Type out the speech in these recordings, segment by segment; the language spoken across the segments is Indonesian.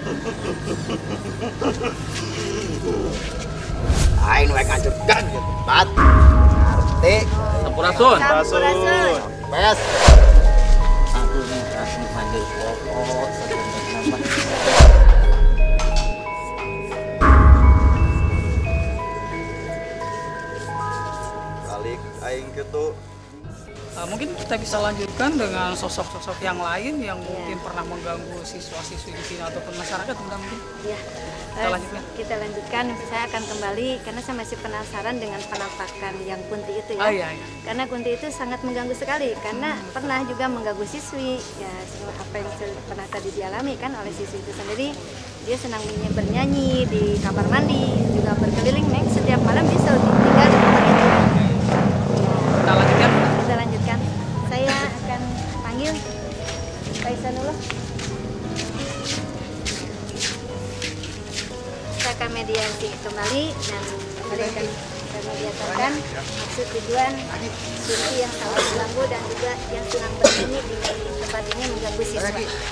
Aing we ngancurkan gitu tempat. Arti Sampurasun. Sampurasun. bes. Aku nih langsung panggil pokok sebenarnya. Balik aing gitu. Mungkin kita bisa lanjutkan dengan sosok-sosok yang lain yang mungkin pernah mengganggu siswa-siswi di sini ataupun masyarakat mungkin. Ya. Kita lanjutkan. Kita lanjutkan. Saya akan kembali karena saya masih penasaran dengan penampakan yang Kunti itu ya. Oh iya, iya. Karena Kunti itu sangat mengganggu sekali karena pernah juga mengganggu siswi. Ya, apa yang pernah tadi dialami kan oleh siswi itu sendiri. Dia senang bernyanyi di kamar mandi, juga berkeliling nih setiap malam dia selalu tinggal di kamar itu. Kita lanjutkan. Kita lanjutkan. Saya akan panggil Pak Ihsanullah. Saya akan mediasi kembali dan saya akan memediakan maksud tujuan Kunti yang sangat mengganggu dan juga yang sedang bernyanyi di tempat ini mengganggu siswa.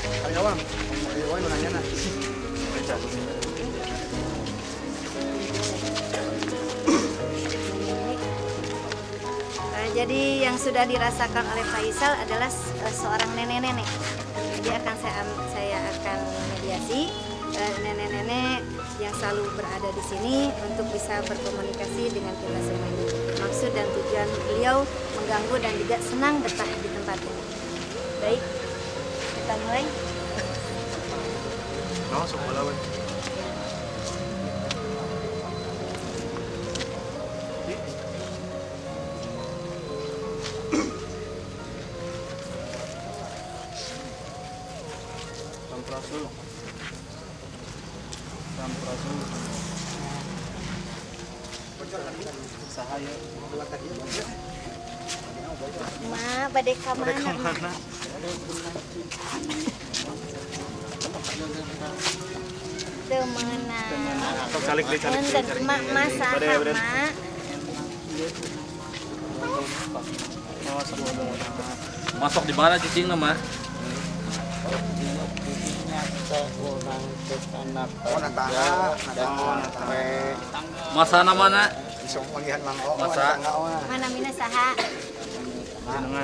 Jadi yang sudah dirasakan oleh Faisal adalah seorang nenek-nenek. Jadi saya akan mediasi nenek-nenek yang selalu berada di sini untuk bisa berkomunikasi dengan kita semuanya. Maksud dan tujuan beliau mengganggu dan juga senang betah di tempat ini. Baik, kita mulai. Ma, badai kamana? Temenan. Masaha, Ma. Masuk di mana cicing nama? Masa namanya? Masa? Mana mina saha? Dengan.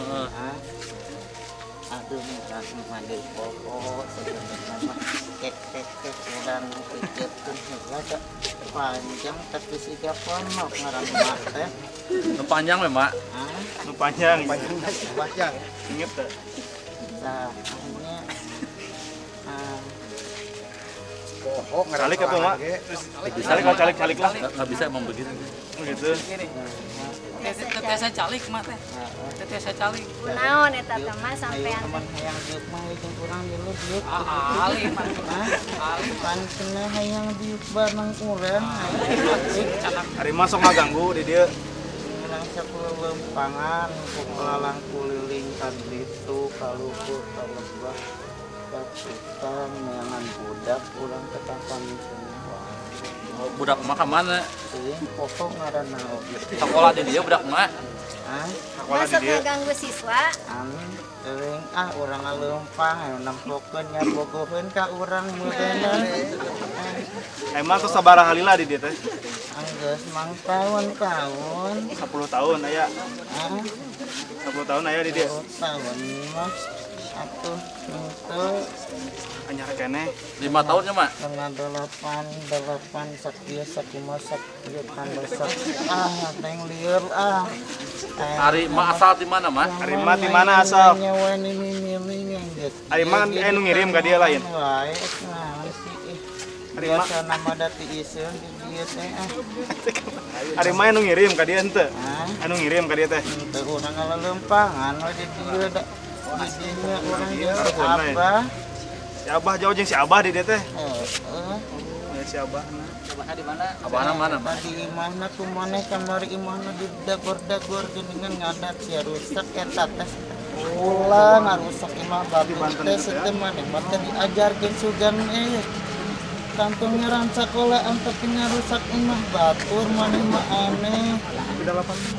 Aduh nih langsung panggil pokok sebenarnya. Kek dan pikir tuh panjang tapi siga ponok ngaran mak teh. Nu panjang we, Mak. Nu panjang. Ingat tak? Nah, akhirnya Calik apa, Mak? Calik lah. Nggak bisa emang begitu. Begitu. Teteh saya calik, Mak teh. Teteh saya calik. Kunaon eta teh Mas sampean? teman hayang diuk mah jeung urang dulu diuk. Ali, Mak. Ali pan kena hayang diuk bareng urang. Hari masuk ngaganggu di dia. Urang sapuluh lempangan kepelalang kuliling kan itu kaluhur kalebah kapitan neangan budak urang tetapan semua. Oh, budak emak ke mana? Teuing pokok ngaranna oge. Sekolah di dia budak emak. Hah? Masuk ngaganggu siswa. Amin. Teuing urang ngaleumpang nempokeun nya bogoheun ka urang meureunna. Emang tuh sabaraha halila di dia teh? Anggeus mang tahun-tahun. 10 tahun aya. 10 tahun aya di dia. Tahun mah atuh itu Anyar keneh. 5 tahunnya, Mak. dengan delapan sakit sakuma sakit kandosak teng lieur Hari emak asal di mana, Mak? Hari mah di mana asal? nyawa ini ngget Hari mah anu ngirim ka dia lain. wae naon sih Hari mah biasa nama dati iseun di dieu teh hari mah anu ngirim ka dia henteu. ah Anu ngirim ka dia teh. teu urang ngaleumpangan we di dieu da di dieu urang jeung Bener. Abah Si Abah jauh jeung si Abah di dia teh. heeh Ya si Abah. Abahna di mana? Abahna mana, Mak? tadi imahna kumaneh kamari imahna di dagor-dagor geuningan ngadat sia rusak eta teh ulang ngarusak imah babi teh seteu maneh mah teh diajarkeun sugan kantongnya rancakola antep rusak imah batur maneh mah aneh. Beda 8.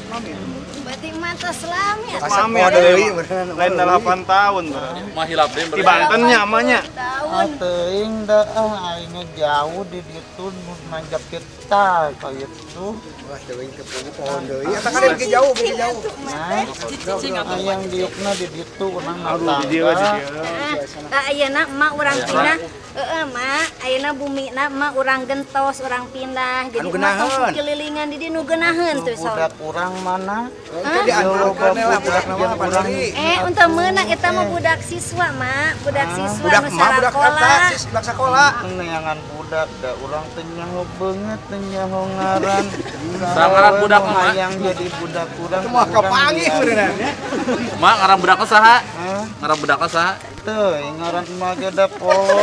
mami. Berarti mata selami ya. Mami ada lain 8 tahun berarti. Mah hilap deh Di Bantennya amanya. Tahun. Teuing dah aingnya jauh di ditu nu najapit tah kayak itu. Wah, teuing ke pohon deui. Eta kan beuki jauh. Nah, Cicing atau yang diukna di ditu urang Aduh di dia di dia. Ayeuna emak urang pindah. Mak, ayeuna bumina emak urang gentos, urang pindah. Jadi Anu emak tong geunaheun. kelilingan di dieu nu geunaheun tuh sok. budak urang mana? Itu diantarkan lah budak nama pandiri. Untuk menang kita mah budak siswa, Mak. Budak siswa Budak nu mah budak sarakola. kata, budak sekolah. Neangan budak da urang teh nyaho beungeut teh nyaho ngaran. Sangaran budak mah. yang jadi budak urang. Itu mah kapangi beneran ya. Mak ngaran budakna saha? Hah? Ngaran budakna saha? Teu ngaran mah ge da polo.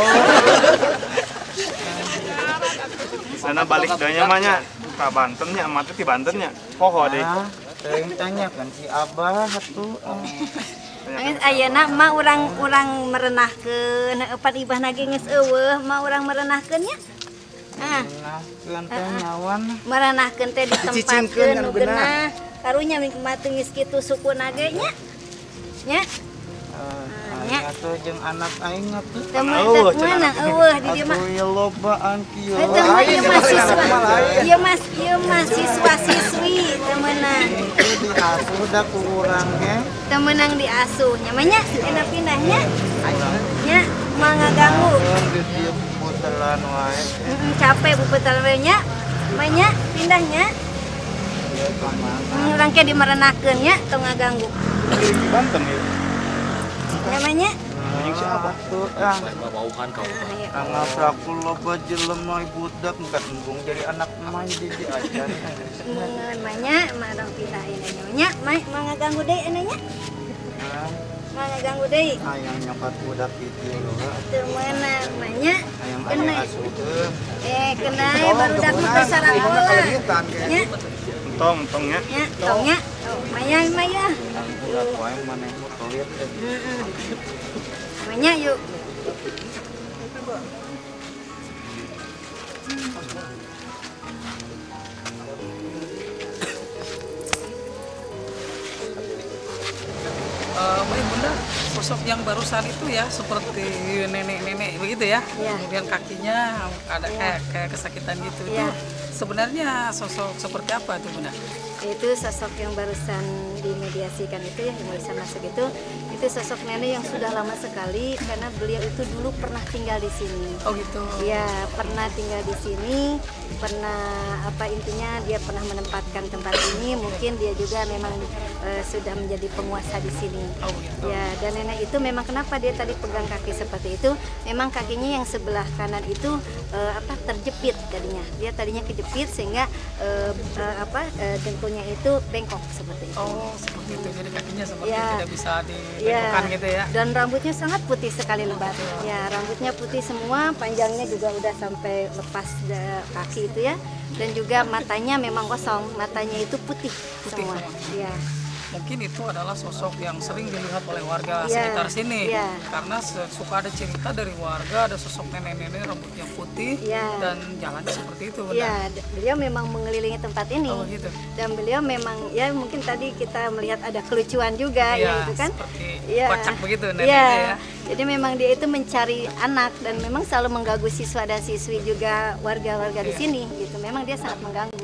Sana balik danya mahnya ka Bantennya, emak teh di Bantennya. Poho deh. Ah, teuing tanyakan si Abah atuh. Geus ayeuna emak urang merenahkeun, eupan ibahna ge geus eueuh, emak urang merenahkeun nya. Ah, Nah, keun teh nyawan. merenahkeun teh Dicicingkeun ditempatkeun anu nu geunah. Karunya mah teu geus kitu sukuna ge nya. Nya. nya. Atuh jeung anak aing atuh. Teu meunang eueuh di dieu mah. Atuh ya lobaan kieu. Itu mah ieu mahasiswa. Ieu mahasiswa siswi teu meunang. Itu diasuh da ku urang ge. Teu meunang diasuh nya mah nya cenah pindahnya. Nya moal ngaganggu. Di dieu putelan wae. Capek bupetal we nya. Mah nya pindahnya. Ieu kemana? Urang ke dimerenahkeun nya teu ngaganggu. Di Banten ya. Namanya Anjing siapa? Tuh ah. Baukan kau. Angap aku loba jelema budak engkat embung jadi anak main di diajar. namanya mah dong pindah ini nya. Mah ngaganggu deui anu nya. Nah, Mah ngaganggu deui. ayang nyokat budak itu loh. Teu meunang mah nya. Ayang Kena. ayang asuh teh. Kenai barudak mah sarakola. Nya. Tongnya. Nya, tongnya. Maya maya. Budak wae maneh foto lihat teh. Namanya yuk. Baik Bunda, sosok yang barusan itu ya seperti nenek-nenek begitu ya. Iya. Kemudian kakinya ada kayak kesakitan gitu. Iya. Itu sebenarnya sosok seperti apa tuh Bunda? Itu sosok yang barusan dimediasikan itu ya, yang barusan masuk itu sosok nenek yang sudah lama sekali karena beliau itu dulu pernah tinggal di sini. Oh gitu. Ya, pernah tinggal di sini, pernah intinya dia pernah menempatkan tempat ini, mungkin dia juga memang sudah menjadi penguasa di sini. Oh gitu. Ya, dan nenek itu memang kenapa dia tadi pegang kaki seperti itu? Memang kakinya yang sebelah kanan itu terjepit tadinya. Dia tadinya kejepit sehingga dengkulnya itu bengkok seperti itu. Oh seperti itu. Jadi kakinya seperti Ya. tidak bisa dibengkokkan gitu ya. Dan rambutnya sangat putih sekali lebat. Ya, rambutnya putih semua, panjangnya juga udah sampai lepas kaki itu ya. Dan juga matanya memang kosong, matanya itu putih semua. Ya. Mungkin itu adalah sosok yang sering dilihat oleh warga Iya, sekitar sini. iya. Karena suka ada cerita dari warga, ada sosok nenek-nenek rambutnya putih Iya. dan jalannya seperti itu, Bunda. Ya, beliau memang mengelilingi tempat ini. Oh gitu. Dan beliau memang ya mungkin tadi kita melihat ada kelucuan juga Iya, ya itu kan. seperti Iya. kocak begitu neneknya Iya. ya. Jadi memang dia itu mencari anak dan memang selalu mengganggu siswa dan siswi juga warga-warga di Iya. sini gitu. Memang dia sangat mengganggu.